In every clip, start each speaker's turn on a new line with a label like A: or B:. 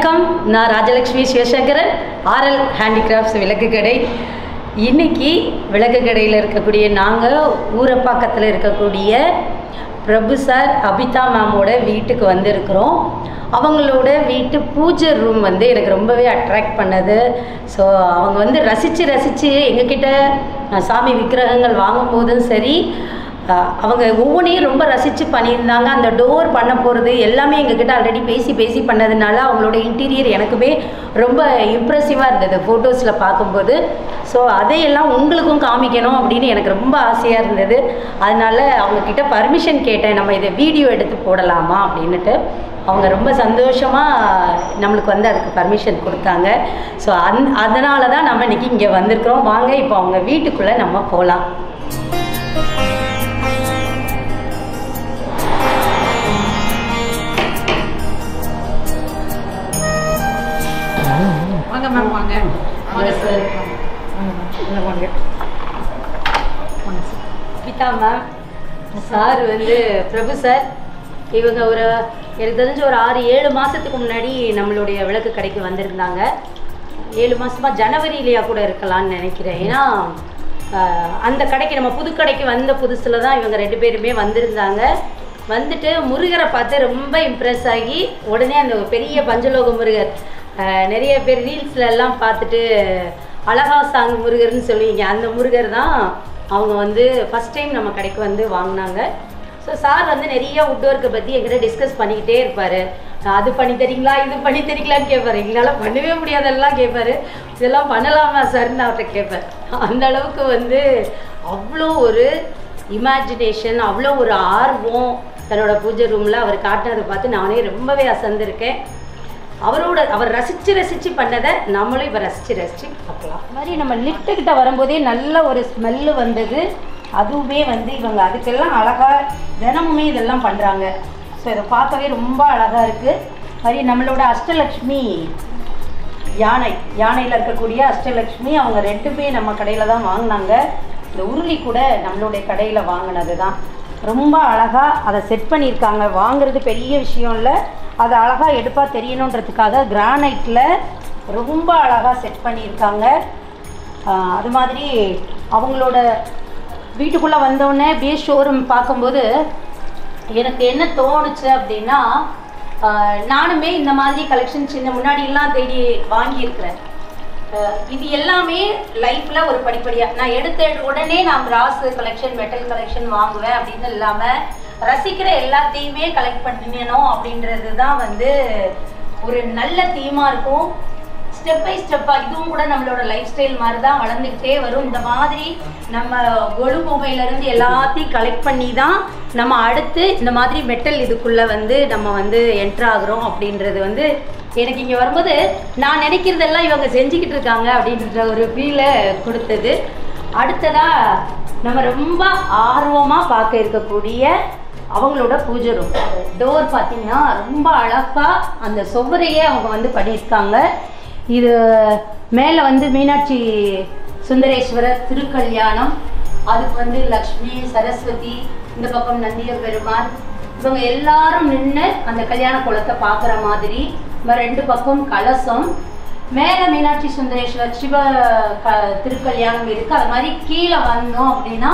A: வணக்கம், நான் Rajalakshmi Sivasankaran, RL handicrafts விளக்கு கடை. இன்றைக்கி விளக்கு கடையில் இருக்கக்கூடிய நாங்கள் ஊரப்பாக்கத்தில் இருக்கக்கூடிய பிரபு சார், அபிதா மேமோட வீட்டுக்கு வந்திருக்கிறோம். அவங்களோட வீட்டு பூஜை ரூம் எனக்கு ரொம்பவே அட்ராக்ட் பண்ணது. ஸோ அவங்க ரசித்து எங்ககிட்ட சாமி விக்கிரகங்கள் வாங்கும்போதும் சரி, அவங்க ஒவ்வொன்றையும் ரொம்ப ரசித்து பண்ணியிருந்தாங்க. அந்த டோர் பண்ண போகிறது எல்லாமே எங்ககிட்ட ஆல்ரெடி பேசி பண்ணதுனால அவங்களோட இன்டீரியர் எனக்குமே ரொம்ப இம்ப்ரெசிவாக இருந்தது ஃபோட்டோஸில் பார்க்கும்போது. ஸோ அதையெல்லாம் உங்களுக்கும் காமிக்கணும் அப்படின்னு எனக்கு ரொம்ப ஆசையாக இருந்தது. அதனால் அவங்கக்கிட்ட பர்மிஷன் கேட்டேன், நம்ம இதை வீடியோ எடுத்து போடலாமா அப்படின்ட்டு. அவங்க ரொம்ப சந்தோஷமாக நம்மளுக்கு அதுக்கு பர்மிஷன் கொடுத்தாங்க. ஸோ அதனால தான் நம்ம இன்றைக்கி இங்கே வந்திருக்கிறோம். வாங்க இப்போ அவங்க வீட்டுக்குள்ளே நம்ம போகலாம்.
B: வாங்க மேம், வாங்க வாங்க சார், வாங்க.
A: Abitha ma'am, sir Prabhu sir, இவங்க எனக்கு தெரிஞ்ச ஒரு 6-7 மாதத்துக்கு முன்னாடி நம்மளுடைய விளக்கு கடைக்கு வந்திருந்தாங்க. 7 மாதமாக ஜனவரியிலேயா கூட இருக்கலான்னு நினைக்கிறேன். ஏன்னா அந்த கடைக்கு நம்ம புது கடைக்கு வந்த புதுசில் தான் இவங்க 2 பேருமே வந்திருந்தாங்க. வந்துட்டு முருகரை பார்த்து ரொம்ப இம்ப்ரெஸ் ஆகி உடனே அந்த பெரிய பஞ்சலோக முருகர், நிறைய பேர் ரீல்ஸில் எல்லாம் பார்த்துட்டு அழகா சாங் முருகர்னு சொல்லுவீங்க, அந்த முருகர் தான் அவங்க ஃபஸ்ட் டைம் நம்ம கடைக்கு வாங்கினாங்க. ஸோ சார் நிறைய வுட் ஒர்க்கை பற்றி எங்கிட்ட டிஸ்கஸ் பண்ணிக்கிட்டே இருப்பார். அது பண்ணி தரீங்களா, இது பண்ணி தரீங்களான்னு கேட்பார். எங்களால் பண்ணவே முடியாதெல்லாம் கேட்பார். இதெல்லாம் பண்ணலாமா சார்ன்னு அவர்கிட்ட கேட்பேன். அந்த அளவுக்கு அவ்வளோ ஒரு இமேஜினேஷன், அவ்வளோ ஒரு ஆர்வம் தன்னோட பூஜை ரூமில் அவர் காட்டினதை பார்த்து நானே ரொம்பவே அசந்திருக்கேன். அவர் ரசித்து பண்ணதை நம்மளும் இப்போ ரசித்து பார்க்கலாம். அது மாதிரி நம்ம லிஃப்ட்டுக்கிட்ட வரும்போதே நல்ல ஒரு ஸ்மெல்லு வந்தது. அதுவுமே இவங்க அதுக்கெல்லாம் அழகாக தினமுமே இதெல்லாம் பண்ணுறாங்க. ஸோ இதை பார்க்கவே ரொம்ப அழகாக இருக்குது. மாதிரி நம்மளோட அஷ்டலக்ஷ்மி யானையில் இருக்கக்கூடிய அஷ்டலக்ஷ்மி அவங்க 2மே நம்ம கடையில் தான் வாங்கினாங்க. இந்த உருளி கூட நம்மளுடைய கடையில் வாங்கினது தான். ரொம்ப அழகாக அதை செட் பண்ணியிருக்காங்க. வாங்குறது பெரிய விஷயம் இல்லை, அதை அழகாக எடுப்பாக தெரியணுன்றதுக்காக கிரானைட்டில் ரொம்ப அழகாக செட் பண்ணியிருக்காங்க. அது மாதிரி அவங்களோட வீட்டுக்குள்ளே வந்தோடனே அப்படியே ஷோரூம் பார்க்கும்போது எனக்கு என்ன தோணுச்சு அப்படின்னா, நானுமே இந்த மாதிரி கலெக்ஷன் சின்ன முன்னாடியெல்லாம் தேடி வாங்கியிருக்கிறேன். இது எல்லாமே லைஃப்பில் ஒரு படிப்படியாக நான் எடுத்த உடனே நான் பிராஸ் கலெக்ஷன், மெட்டல் கலெக்ஷன் வாங்குவேன் அப்படின்னு இல்லாமல் ரசிக்கிற எல்லாத்தையுமே கலெக்ட் பண்ணணும் அப்படின்றது தான் ஒரு நல்ல தீமாக இருக்கும். ஸ்டெப் பை ஸ்டெப்பாக இதுவும் கூட நம்மளோட லைஃப் ஸ்டைல் மாதிரி தான் வளர்ந்துக்கிட்டே வரும். இந்த மாதிரி நம்ம கொலு மொபைலேருந்து எல்லாத்தையும் கலெக்ட் பண்ணி தான் நம்ம அடுத்து இந்த மாதிரி மெட்டல் இதுக்குள்ளே நம்ம என்ட்ராகிறோம் அப்படின்றது எனக்கு இங்கே வரும்போது நான் நினைக்கிறதெல்லாம் இவங்க செஞ்சுக்கிட்டு இருக்காங்க அப்படின்ற ஒரு ஃபீலை கொடுத்தது. அடுத்ததாக நம்ம ரொம்ப ஆர்வமாக பார்க்க இருக்கக்கூடிய அவங்களோட பூஜை ரூம் டோர் பார்த்திங்கன்னா ரொம்ப அழகாக அந்த சுவரையே அவங்க பண்ணியிருக்காங்க. இது மேலே மீனாட்சி சுந்தரேஸ்வரர் திருக்கல்யாணம், அதுக்கு லக்ஷ்மி சரஸ்வதி, இந்த பக்கம் நந்திய பெருமாள், இவங்க எல்லாரும் நின்று அந்த கல்யாண குளத்தை பார்க்குற மாதிரி 2 பக்கம் கலசம், மேலே மீனாட்சி சுந்தரேஸ்வரர் சிவ திருக்கல்யாணம் இருக்குது. அது மாதிரி கீழே வந்தோம் அப்படின்னா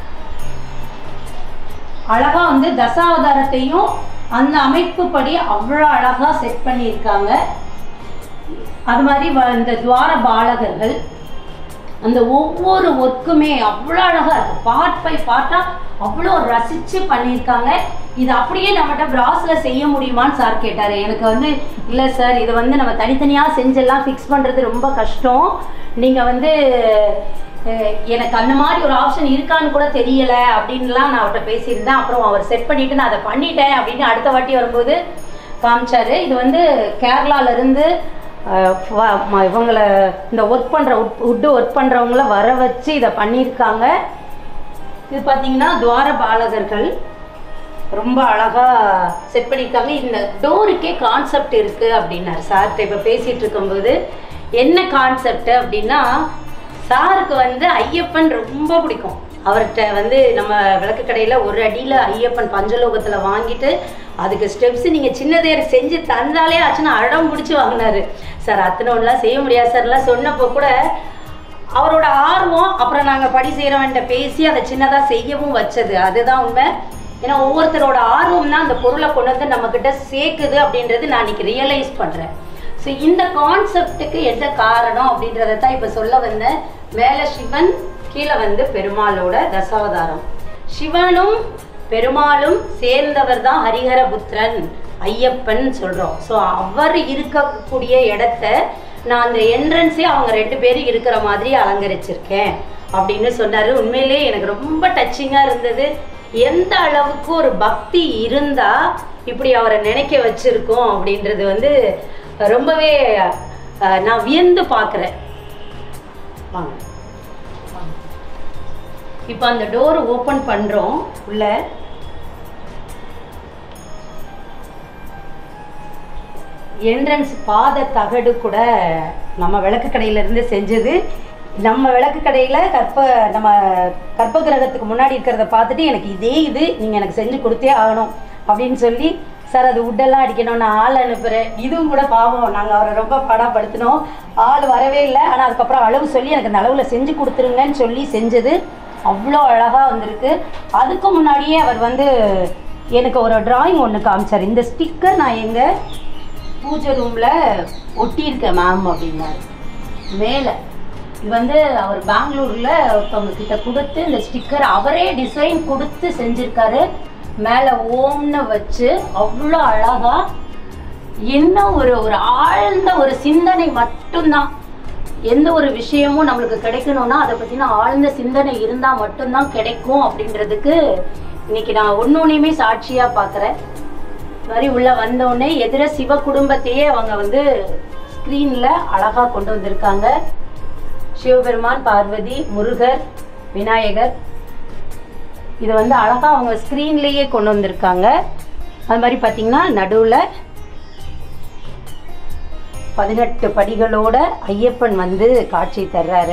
A: அழகாக தசாவதாரத்தையும் அந்த அமைப்பு படி அவ்வளோ அழகாக செட் பண்ணியிருக்காங்க. அது மாதிரி இந்த துவார பாலகர்கள் அந்த ஒவ்வொரு ஒர்க்குமே அவ்வளோ அழகாக இருக்குது. பார்ட் பை பார்ட்டாக அவ்வளோ ரசித்து பண்ணியிருக்காங்க. இது அப்படியே நம்மகிட்ட பிராஸில் செய்ய முடியுமான்னு சார் கேட்டார். எனக்கு இல்லை சார், இது நம்ம தனித்தனியாக செஞ்செல்லாம் ஃபிக்ஸ் பண்ணுறது ரொம்ப கஷ்டம். நீங்கள் எனக்கு அந்த மாதிரி ஒரு ஆப்ஷன் இருக்கான்னு கூட தெரியலை அப்படின்லாம் நான் அவர்கிட்ட பேசியிருந்தேன். அப்புறம் அவர் செட் பண்ணிவிட்டு நான் அதை பண்ணிட்டேன் அப்படின்னு அடுத்த வாட்டி வரும்போது காமிச்சார். இது கேரளாவிலேருந்து இவங்களை இந்த ஒர்க் பண்ணுற வுட்டு ஒர்க் பண்ணுறவங்கள வர வச்சு இதை பண்ணியிருக்காங்க. இது பார்த்திங்கன்னா துவார பாலகர்கள் ரொம்ப அழகாக செட் பண்ணியிருக்காங்க. இந்த டோருக்கே கான்செப்ட் இருக்குது அப்படின்னாரு சார்கிட்ட இப்போ பேசிகிட்டு இருக்கும்போது. என்ன கான்செப்ட் அப்படின்னா, சாருக்கு ஐயப்பன் ரொம்ப பிடிக்கும். அவர்கிட்ட வந்து நம்ம விளக்கு கடையில் ஒரு அடியில் ஐயப்பன் பஞ்சலோகத்தில் வாங்கிட்டு அதுக்கு ஸ்டெப்ஸ் நீங்கள் சின்னதே செஞ்சு தந்தாலே ஆச்சுன்னா அடம் பிடிச்சி வாங்கினாரு. சார் அத்தனை ஒன்றுலாம் செய்ய முடியாது சார்லாம் சொன்னப்போ கூட அவரோட ஆர்வம், அப்புறம் நாங்கள் படி செய்கிறவன்ட்ட பேசி அதை சின்னதாக செய்யவும் வச்சது, அதுதான் உண்மை. ஏன்னா ஒவ்வொருத்தரோட ஆர்வம் தான் அந்த பொருளை கொண்டு வந்து நம்மக்கிட்ட சேர்க்குது அப்படின்றது நான் இன்னைக்கு ரியலைஸ் பண்ணுறேன். ஸோ இந்த கான்செப்டுக்கு என்ன காரணம் அப்படின்றத தான் இப்போ சொல்ல வந்தேன். மேலே சிவன், கீழே வந்து பெருமாளோட தசாவதாரம். சிவனும் பெருமாளும் சேர்ந்தவர் தான் ஹரிஹரபுத்திரன் ஐயப்பன் சொல்கிறோம். ஸோ அவர் இருக்கக்கூடிய இடத்த நான் அந்த என்ட்ரன்ஸே அவங்க 2 பேரும் இருக்கிற மாதிரி அலங்கரிச்சிருக்கேன் அப்படின்னு சொன்னார். உண்மையிலே எனக்கு ரொம்ப டச்சிங்காக இருந்தது. எந்த அளவுக்கு ஒரு பக்தி இருந்தால் இப்படி அவரை நினைக்க வச்சிருக்கோம் அப்படின்றது வந்து ரொம்பவே நான் வியந்து பார்க்குறேன். வாங்க இப்போ அந்த டோர் ஓப்பன் பண்ணுறோம். உள்ள என்ட்ரன்ஸ் பாத தகடு கூட நம்ம விளக்கு கடையிலேருந்து செஞ்சது. நம்ம விளக்கு கடையில் நம்ம கற்ப கிரகத்துக்கு முன்னாடி இருக்கிறத பார்த்துட்டு எனக்கு இதே இது நீங்கள் எனக்கு செஞ்சு கொடுத்தே ஆகணும் அப்படின்னு சொல்லி, சார் அது உட்டெல்லாம் அடிக்கணும், நான் ஆள் அனுப்புகிறேன். இதுவும் கூட பாவம், நாங்கள் அவரை ரொம்ப பாடப்படுத்தினோம், ஆள் வரவே இல்லை. ஆனால் அதுக்கப்புறம் அளவு சொல்லி எனக்கு அந்த அளவில் செஞ்சு கொடுத்துருங்கன்னு சொல்லி செஞ்சது அவ்வளோ அழகாக வந்திருக்கு. அதுக்கு முன்னாடியே அவர் வந்து எனக்கு ஒரு டிராயிங் ஒன்று காமிச்சார். இந்த ஸ்டிக்கர் நான் எங்கள் பூஜை ரூமில் ஒட்டியிருக்கேன் மேம் அப்படின்னாரு. மேலே இது வந்து அவர் பெங்களூரில் ஒருத்தவங்க கிட்ட கொடுத்து இந்த ஸ்டிக்கர் அவரே டிசைன் கொடுத்து செஞ்சுருக்காரு. மேலே ஓம்னு வச்சு அவ்வளோ அழகாக, என்ன ஒரு ஆழ்ந்த ஒரு சிந்தனை மட்டும்தான். எந்த ஒரு விஷயமும் நம்மளுக்கு கிடைக்கணும்னா அதை பற்றின ஆழ்ந்த சிந்தனை இருந்தால் மட்டும்தான் கிடைக்கும் அப்படின்றதுக்கு இன்னைக்கு நான் ஒன்னொன்னையுமே சாட்சியாக பார்க்குறேன். மாதிரி உள்ளே வந்தோடனே எதிர சிவ குடும்பத்தையே அவங்க வந்து ஸ்க்ரீனில் அழகாக கொண்டு வந்திருக்காங்க. சிவபெருமான், பார்வதி, முருகர், விநாயகர், இது வந்து அழகாக அவங்க ஸ்க்ரீன்லேயே கொண்டு வந்திருக்காங்க. அது மாதிரி பார்த்திங்கன்னா நடுவில் 18 படிகளோட ஐயப்பன் வந்து காட்சி தர்றாரு.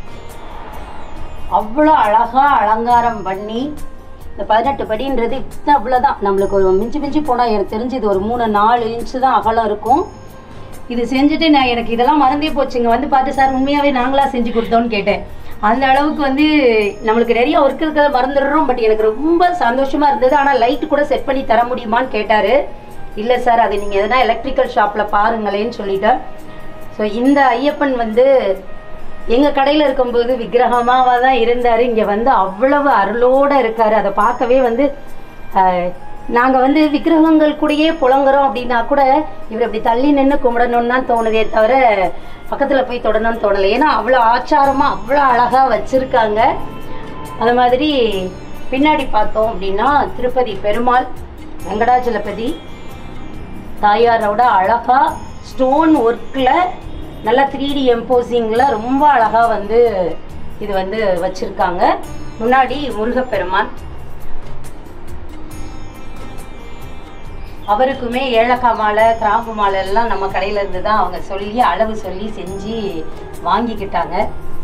A: அவ்வளோ அழகாக அலங்காரம் பண்ணி, இந்த 18 படின்றது அவ்வளோதான். நம்மளுக்கு ஒரு மிஞ்சி போனால் எனக்கு தெரிஞ்சு இது ஒரு 3-4 இன்ச்சு தான் அகலம் இருக்கும். இது செஞ்சுட்டு நான் எனக்கு இதெல்லாம் மறந்தே போச்சுங்க. வந்து பார்த்து சார் உண்மையாகவே நாங்களாக செஞ்சு கொடுத்தோன்னு கேட்டேன். அந்த அளவுக்கு வந்து நம்மளுக்கு நிறைய ஒர்க் இருக்கிறத மறந்துடுறோம். பட் எனக்கு ரொம்ப சந்தோஷமாக இருந்தது. ஆனால் லைட்டு கூட செட் பண்ணி தர முடியுமான்னு கேட்டார். இல்லை சார், அது நீங்கள் எதனா எலக்ட்ரிக்கல் ஷாப்பில் பாருங்களேன்னு சொல்லிட்டேன். ஸோ இந்த ஐயப்பன் வந்து எங்கள் கடையில் இருக்கும்போது விக்கிரகமாக தான் இருந்தார். இங்கே வந்து அவ்வளவு அருளோடு இருக்கார். அதை பார்க்கவே வந்து நாங்கள் வந்து விக்கிரகங்கள் கூடயே புலங்குறோம் அப்படின்னா கூட இவர் அப்படி தள்ளி நின்று கும்பிடணும்னு தான் தோணுதே தவிர பக்கத்தில் போய் தொடணும்னு தோணலை. ஏன்னா அவ்வளோ ஆச்சாரமாக அவ்வளோ அழகாக வச்சுருக்காங்க. அது மாதிரி பின்னாடி பார்த்தோம் அப்படின்னா திருப்பதி பெருமாள், வெங்கடாச்சலபதி தாயாரோட அழகாக ஸ்டோன் ஒர்க்கில் நல்லா 3D எம்போசிங்கில் ரொம்ப அழகாக வந்து இது வந்து வச்சுருக்காங்க. முன்னாடி முருகப்பெருமான், அவருக்குமே ஏலக்காய் மாலை, கிராம்பு மாலை எல்லாம் நம்ம கடையில இருந்து தான் அவங்க சொல்லி அளவு சொல்லி செஞ்சு வாங்கிக்கிட்டாங்க.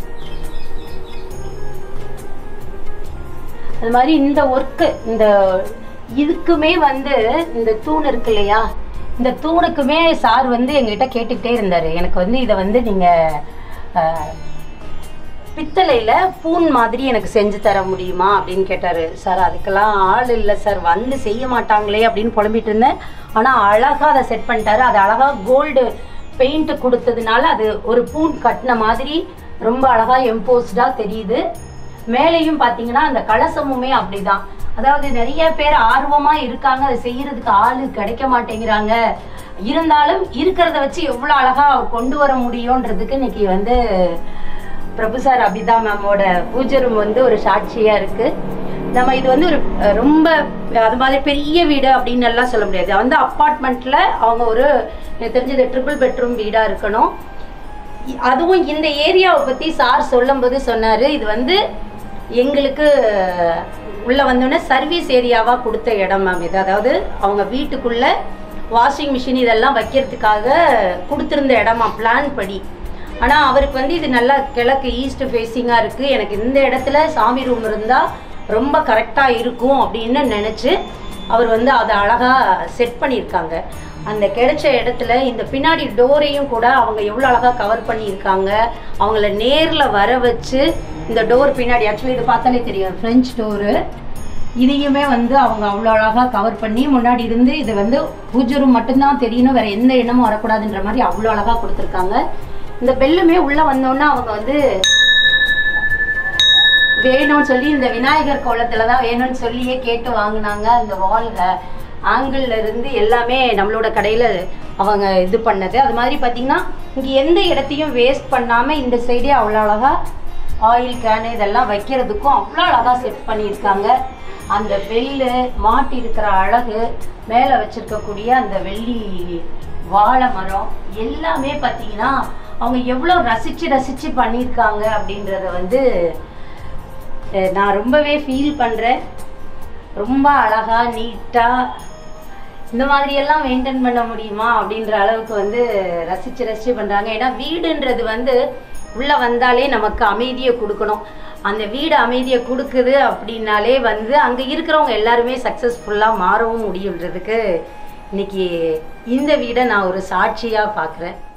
A: அது மாதிரி இந்த ஒர்க்கு, இந்த இதுக்குமே வந்து இந்த தூண் இருக்கு இல்லையா, இந்த தூணுக்குமே சார் வந்து எங்ககிட்ட கேட்டுக்கிட்டே இருந்தார். எனக்கு வந்து இதை வந்து நீங்கள் பித்தளையில் பூன் மாதிரி எனக்கு செஞ்சு தர முடியுமா அப்படின்னு கேட்டார். சார் அதுக்கெல்லாம் ஆள் இல்லை சார், வந்து செய்ய மாட்டாங்களே அப்படின்னு புலம்பிட்டு இருந்தேன். ஆனால் அழகாக அதை செட் பண்ணிட்டாரு. அது அழகாக கோல்டு பெயிண்ட் கொடுத்ததுனால அது ஒரு பூன் கட்டின மாதிரி ரொம்ப அழகாக எம்போஸ்டாக தெரியுது. மேலேயும் பார்த்தீங்கன்னா அந்த கலசமுமே அப்படிதான். அதாவது நிறைய பேர் ஆர்வமாக இருக்காங்க, அதை செய்யறதுக்கு ஆள் கிடைக்க மாட்டேங்கிறாங்க. இருந்தாலும் இருக்கிறத வச்சு எவ்வளோ அழகாக கொண்டு வர முடியுன்றதுக்கு இன்னைக்கு வந்து பிரபு சார் அபிதா மேமோட பூஜை ரூம் வந்து ஒரு சாட்சியாக இருக்குது. நம்ம இது வந்து ஒரு ரொம்ப அது மாதிரி பெரிய வீடு அப்படின்னு எல்லாம் சொல்ல முடியாது. வந்து அப்பார்ட்மெண்ட்டில் அவங்க ஒரு எனக்கு தெரிஞ்சது 3 பெட்ரூம் வீடாக இருக்கணும். அதுவும் இந்த ஏரியாவை பற்றி சார் சொல்லும்போது சொன்னார், இது வந்து எங்களுக்கு உள்ளே வந்தோடனே சர்வீஸ் ஏரியாவாக கொடுத்த இடம் மேம் இது. அதாவது அவங்க வீட்டுக்குள்ளே வாஷிங் மிஷின் இதெல்லாம் வைக்கிறதுக்காக கொடுத்துருந்த இடமா பிளான் படி. ஆனால் அவருக்கு வந்து இது நல்லா கிழக்கு ஈஸ்ட் ஃபேஸிங்காக இருக்குது, எனக்கு இந்த இடத்துல சாமி ரூம் இருந்தால் ரொம்ப கரெக்டாக இருக்கும் அப்படின்னு நினச்சி அவர் வந்து அதை அழகாக செட் பண்ணியிருக்காங்க. அந்த கிடைச்ச இடத்துல இந்த பின்னாடி டோரையும் கூட அவங்க எவ்வளோ அழகாக கவர் பண்ணியிருக்காங்க. அவங்கள நேரில் வர வச்சு இந்த டோர் பின்னாடி, ஆக்சுவலி இது பார்த்தாலே தெரியும் ஃப்ரெஞ்ச் டோரு, இதையுமே வந்து அவங்க அவ்வளோ அழகாக கவர் பண்ணி முன்னாடி இருந்து இது வந்து பூஜை ரூம் மட்டும்தான் தெரியணும், வேறு எந்த எண்ணமும் வரக்கூடாதுன்ற மாதிரி அவ்வளோ அழகாக கொடுத்துருக்காங்க. இந்த பெல்லுமே உள்ளே வந்தோன்னா அவங்க வந்து வேணும்னு சொல்லி இந்த விநாயகர் கோலத்தில் தான் வேணும்னு சொல்லியே கேட்டு வாங்கினாங்க. அந்த வால்க ஆங்கிள் இருந்து எல்லாமே நம்மளோட கடையில் அவங்க இது பண்ணது. அது மாதிரி பார்த்திங்கன்னா இங்கே எந்த இடத்தையும் வேஸ்ட் பண்ணாமல் இந்த சைடே அவ்வளோ அழகாக ஆயில் கேனு இதெல்லாம் வைக்கிறதுக்கும் அவ்வளோ அழகாக செட் பண்ணியிருக்காங்க. அந்த பெல்லு மாட்டி இருக்கிற அழகு, மேலே வச்சுருக்கக்கூடிய அந்த வெள்ளி வாழை மரம் எல்லாமே பார்த்திங்கன்னா அவங்க எவ்வளோ ரசித்து பண்ணியிருக்காங்க அப்படின்றத வந்து நான் ரொம்பவே ஃபீல் பண்ணுறேன். ரொம்ப அழகாக நீட்டாக இந்த மாதிரியெல்லாம் மெயின்டைன் பண்ண முடியுமா அப்படின்ற அளவுக்கு வந்து ரசித்து பண்ணுறாங்க. ஏன்னா வீடுன்றது வந்து உள்ளே வந்தாலே நமக்கு அமைதியை கொடுக்கணும். அந்த வீடு அமைதியை கொடுக்குது அப்படின்னாலே வந்து அங்கே இருக்கிறவங்க எல்லாருமே சக்ஸஸ்ஃபுல்லாக மாறவும் முடியுன்றதுக்கு இன்றைக்கி இந்த வீடை நான் ஒரு சாட்சியாக பார்க்குறேன்.